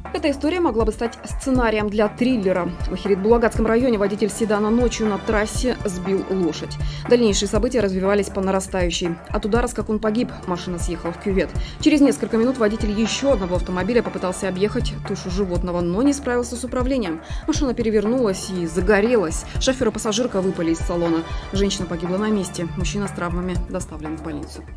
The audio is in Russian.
Эта история могла бы стать сценарием для триллера. В Ахирит-Булагатском районе водитель седана ночью на трассе сбил лошадь. Дальнейшие события развивались по нарастающей. От удара скакун погиб, машина съехала в кювет. Через несколько минут водитель еще одного автомобиля попытался объехать тушу животного, но не справился с управлением. Машина перевернулась и загорелась. Шофер и пассажирка выпали из салона. Женщина погибла на месте. Мужчина с травмами доставлен в больницу.